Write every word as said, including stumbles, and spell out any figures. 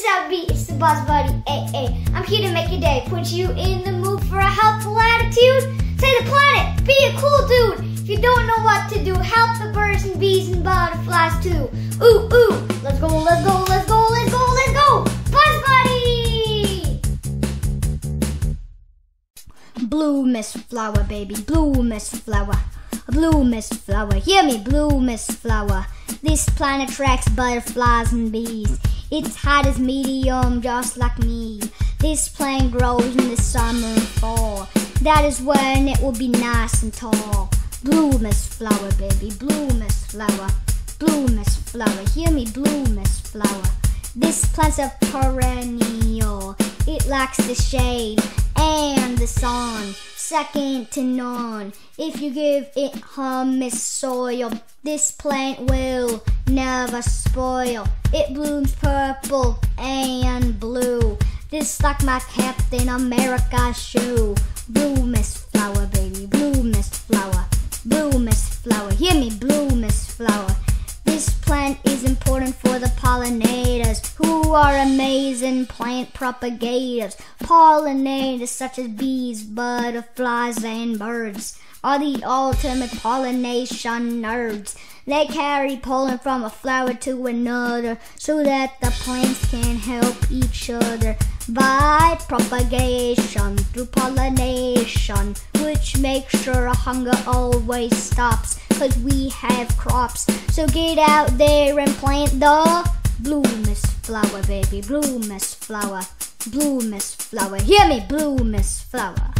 up, B? It's the boss buddy. Hey, hey, I'm here to make your day. Put you in the mood for a helpful attitude. Save the planet. Be a cool dude. If you don't know what to do, help the birds and bees and butterflies too. Ooh, ooh. Let's go, let's go, let's go, let's go, let's go. Buzz buddy! Blue Mistflower, baby. Blue Mistflower. Blue Mistflower. Hear me, Blue Mistflower. This planet attracts butterflies and bees. Its height is medium, just like me. This plant grows in the summer and fall. That is when it will be nice and tall. Blue Mistflower, baby. Blue Mistflower. Blue Mistflower. Hear me, Blue Mistflower. This plant's a perennial. It likes the shade and the sun. Second to none. If you give it humus soil, this plant will never spoil. It blooms purple and blue. This like my Captain America shoe. Blue Mistflower, baby. Blue Mistflower. Blue Mistflower. Hear me, Blue Mistflower. This plant is important for the pollinators, who are amazing plant propagators. Pollinators such as bees, butterflies, and birds are the ultimate pollination nerds. They carry pollen from a flower to another so that the plants can help each other by propagation through pollination, which makes sure hunger always stops, cause we have crops. So get out there and plant the Blue Mistflower, baby. Blue Mistflower. Blue Mistflower. Hear me, Blue Mistflower.